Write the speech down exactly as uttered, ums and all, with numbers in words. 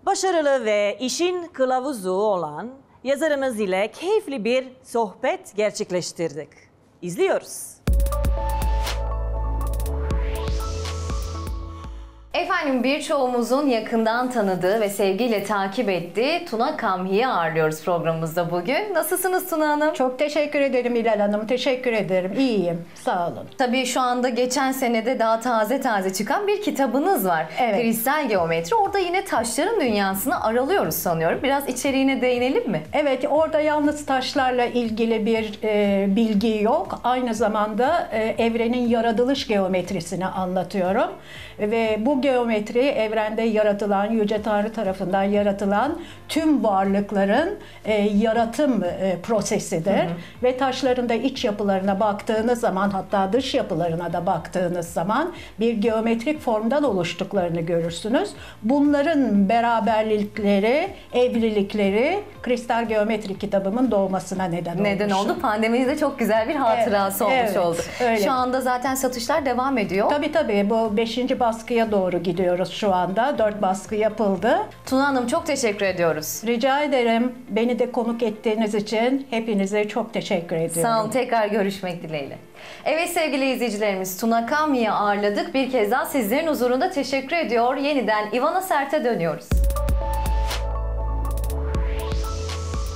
Başarılı ve işin kılavuzu olan yazarımız ile keyifli bir sohbet gerçekleştirdik. İzliyoruz. Efendim, birçoğumuzun yakından tanıdığı ve sevgiyle takip ettiği Tuna Kamhi'yi ağırlıyoruz programımızda bugün. Nasılsınız Tuna Hanım? Çok teşekkür ederim İlhan Hanım. Teşekkür ederim. İyiyim. Sağ olun. Tabii şu anda geçen senede daha taze taze çıkan bir kitabınız var. Evet. Kristal Geometri. Orada yine taşların dünyasını aralıyoruz sanıyorum. Biraz içeriğine değinelim mi? Evet, orada yalnız taşlarla ilgili bir e, bilgi yok. Aynı zamanda e, evrenin yaratılış geometrisini anlatıyorum. Ve bu geometri evrende yaratılan, Yüce Tanrı tarafından yaratılan tüm varlıkların e, yaratım e, prosesidir. Hı hı. Ve taşların da iç yapılarına baktığınız zaman, hatta dış yapılarına da baktığınız zaman bir geometrik formdan oluştuklarını görürsünüz. Bunların beraberlikleri, evlilikleri Kristal Geometri kitabımın doğmasına neden, neden olmuş. oldu? Pandemide çok güzel bir hatırası evet, olmuş evet, oldu. Öyle. Şu anda zaten satışlar devam ediyor. Tabii tabii, bu beşinci baskıya doğru gidiyoruz şu anda. Dört baskı yapıldı. Tuna Hanım, çok teşekkür ediyoruz. Rica ederim. Beni de konuk ettiğiniz için hepinize çok teşekkür ediyorum. Sağ olun. Tekrar görüşmek dileğiyle. Evet sevgili izleyicilerimiz, Tuna Kamhi'yi ağırladık. Bir kez daha sizlerin huzurunda teşekkür ediyor. Yeniden Ivana Sert'e dönüyoruz.